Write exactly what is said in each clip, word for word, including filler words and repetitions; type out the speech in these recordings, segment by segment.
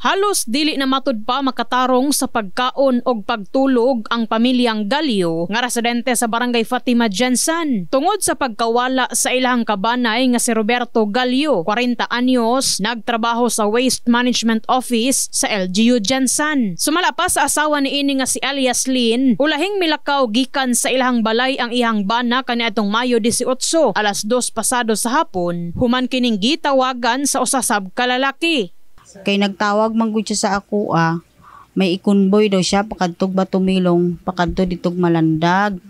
Halos dili na matud pa makatarong sa pagkaon og pagtulog ang pamilyang Galio nga residente sa Barangay Fatima Jensan tungod sa pagkawala sa ilang kabanay nga si Roberto Galio, forty anyos, nagtrabaho sa Waste Management Office sa L G U Jensan. Sumala pa sa asawa niini nga si Elias Lin, ulahing milakaw gikan sa ilang balay ang ihang bana kaniadtong Mayo eighteen, alas dos pasado sa hapon, human kining gitawagan sa usasab ka lalaki. Kay nagtawag man gud siya sa ako ah. May ikunboy daw siya pakadtog Batumilong, pakadto ditog Malandag.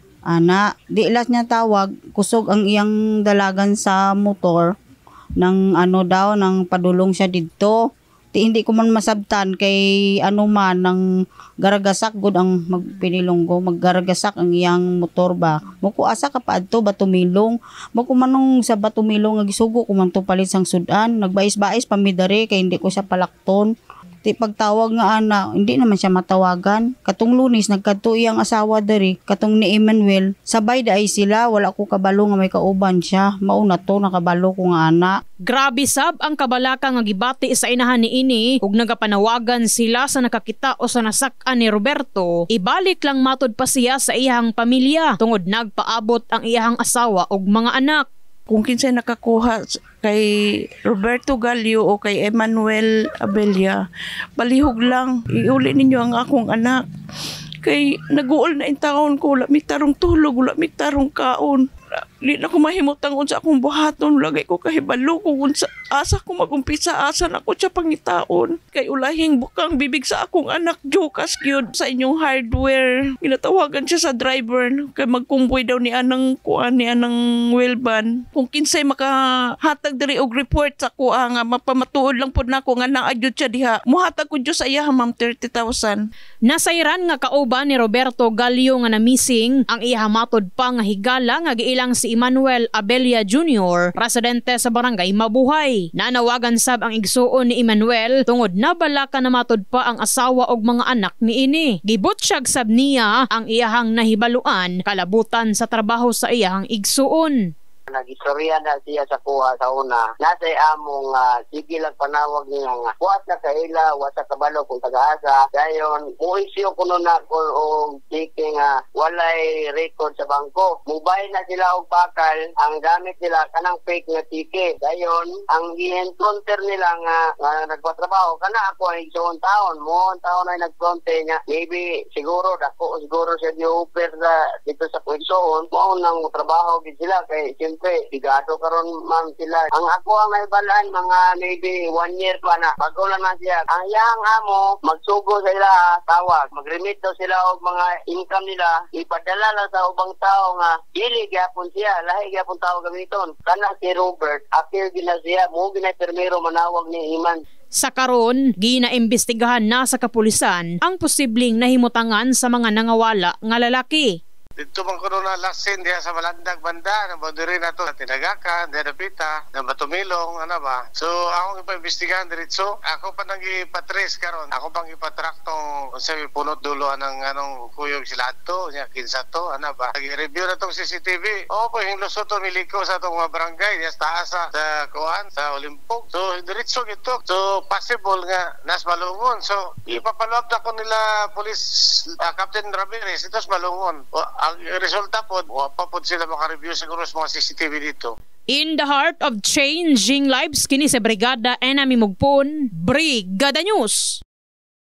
Ana, di las niya tawag, kusog ang iyang dalagan sa motor ng ano daw nang padulong siya didto. Di hindi ko man masabtan kay ano man nang garagasak gud ang magpinilong ko, maggaragasak ang iyang motor ba. Muko asa ka paadto Batumilong. Muko manong sa Batumilong nga gisugo ko man to palit sang sudan, nagbais-bais pamidare kay hindi ko siya palakton. Di pagtawag nga ana, hindi naman siya matawagan. Katong Lunes nagkadto iyang asawa diri, katong ni Emmanuel, sabay daay sila, wala ko kabalo nga may kauban siya. Mauna to nakabalo ko nga ana. Grabe sab ang kabalaka nga gibati sa inahan niini ug nagapanawagan sila sa nakakita o sa nasak-an ni Roberto. Ibalik lang matud pa siya sa iyang pamilya tungod nagpaabot ang iyang asawa ug mga anak. Kung kinsay nakakuha kay Roberto Galio o kay Emmanuel Abella, balihog lang, iuli ninyo ang akong anak. Kay naguol na in taon ko, lamig tarong tulog, lamig tarong kaon. Di na ko mahimutang sa akong buhaton, lagay ko kahibalo ko kung sa asa ko magumpisa, asa na ko siya pangitaon. Kay ulahing bukang bibig sa akong anak, Jokas gyud sa inyong hardware. Ginatawagan siya sa driver, kay magkumboy daw ni anang kuan ni anang wheelban. Kung kinsay makahatag diri og report sa kuha nga mapamatuod lang pud nako nga naagyod siya diha. Muhatag ko Diyo sa iya ma'am thirty thousand. Nasayran nga kauban ni Roberto Galio nga na-missing ang iya matod pa nga higala nga giilang si Emmanuel Abella Junior, residente sa Barangay Mabuhay. Nanawagan sab ang igsuon ni Emmanuel tungod nabalaka na matod pa ang asawa og mga anak niini. Gibutsyag sab niya ang iyahang nahibaluan kalabutan sa trabaho sa iyahang igsuon. Nagistorya na siya sa kuha sa una. Nasay among uh, sige lang panawag niya nga. Kuha na kaila, wasa kabalo kung taga-asa. Dayon, muisyo ko nun na kung o sige nga walay record sa bangko. Mubay na sila og bakal. Ang gamit nila kanang fake nga tike. Dayon, ang i-encounter nila nga, nga nagpatrabaho. Kana ako ay isang taon. Moon taon ay nagfronte niya. Maybe siguro, dako siguro siya di-offer dito sa kuwiksoon. Moon nang trabaho din sila kay siyempre, sigado karon ma'am sila. Ang ako ang naibalaan, mga maybe one year pa na. Bago lang na siya. Ang iyang amo, magsugo sa ila tawag. Mag-remit daw sila og mga income nila. Ipadala lang sa ubang tao nga, dili gyapon siya. Lahi gyapon tao gamiton. Kana si Robert, apil gina siya. Mo ginay-permero manawag ni Iman. Sa karon, ginaimbestigahan na sa kapulisan ang posibleng nahimutangan sa mga nangawala nga lalaki. Dito man ko na lasin diya sa Malandag banda, na boundary na to, na Tinagakan, diya napita, na Batumilong, ano ba. So, akong ipa-imbestigahan diretso. Ako pa nang ipatrace karon. Ako pang ipatrack tong sabi punot dulo ng anong kuyog sila to, niya kinsa to, ano ba. Nag-review na tong C C T V. Oo po, yung lusot to miliko sa tong mga barangay, diya sa taas sa Kuan, sa Olimpok. So, diretso gito. So, possible nga nas Malungon. So, ipapaloob na ko nila Police uh, Captain Ramirez, ito sa Malungon. O, ang resulta po, wapa po sila maka-review siguro sa mga C C T V dito. In the heart of changing lives, kini sa Brigada Enami Mugpon, Brigada News.